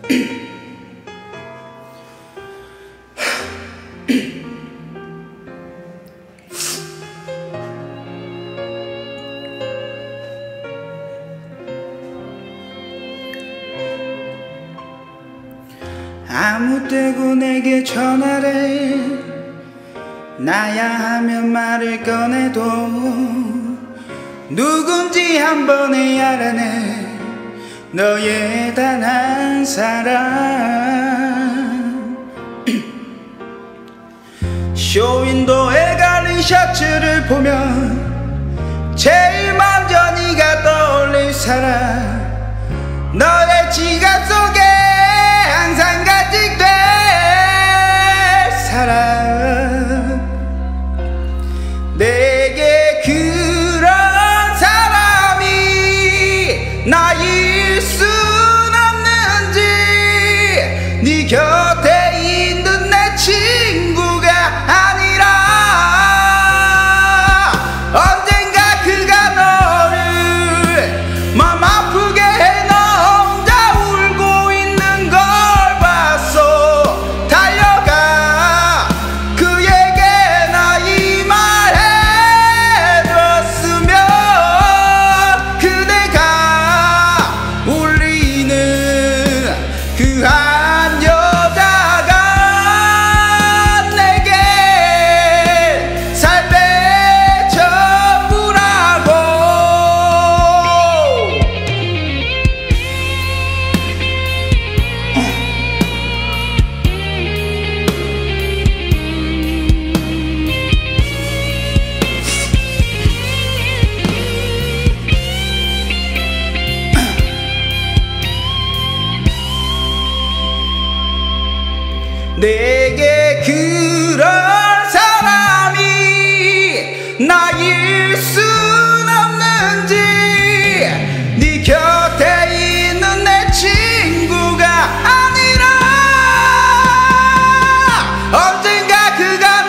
아무 때고 내게 전화를 나야 하면 말을 꺼내도 누군지 한 번에 알아내 너의 단 한 사람. 쇼윈도에 갈린 셔츠를 보면 제일 먼저 네가 떠올릴 사람. 너의 지갑 속에 항상 간직될 사람. 내게 그런 사람이 나일 순 없는지 네 곁에 있는 내 친구가 아니라 언젠가 그가 너를 맘 아프게 해 너 혼자 울고 있는 걸 봤어. 달려가 그에게 나 이 말 해줬으면 그대가 울리는 그 한 여자가 내게 삶의 전부라고. 내게 그런 사람이 나일 순 없는지 네 곁에 있는 내 친구가 아니라 언젠가 그가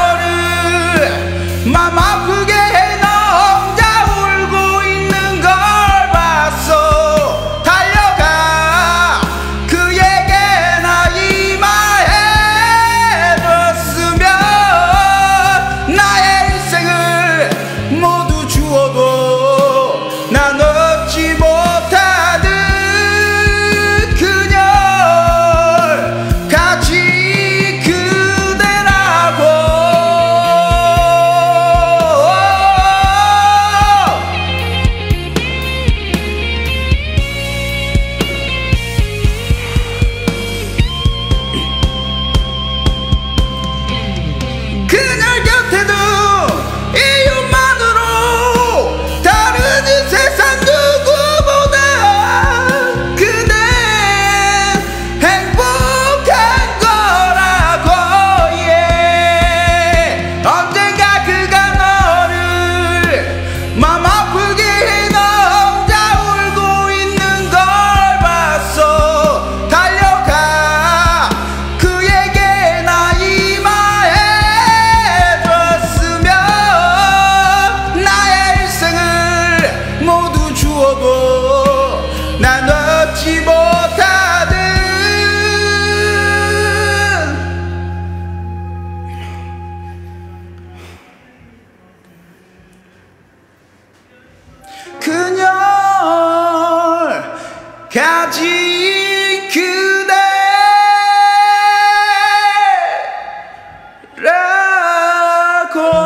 너를 맘 아프게 해 너 혼자 울고 있는 걸 봤어. 달려가 그에게 나 이 말 해줬으면 나의 인생을 모두 주어도 난 얻지 못하는 그녀 같이 그대라고. 그녀 곁에도 이유만으로 다르지 세상 누구보다 그댄 행복한 거라고. yeah. 언젠가 그가 너를 맘 아프게 해 너 혼자 울고 있는 걸 봤어. 달려가 그에게 나 이 말 해줬으면 나의 일생을 모두 주어도 난 얻지 못하는 그녀 가진 그대라고.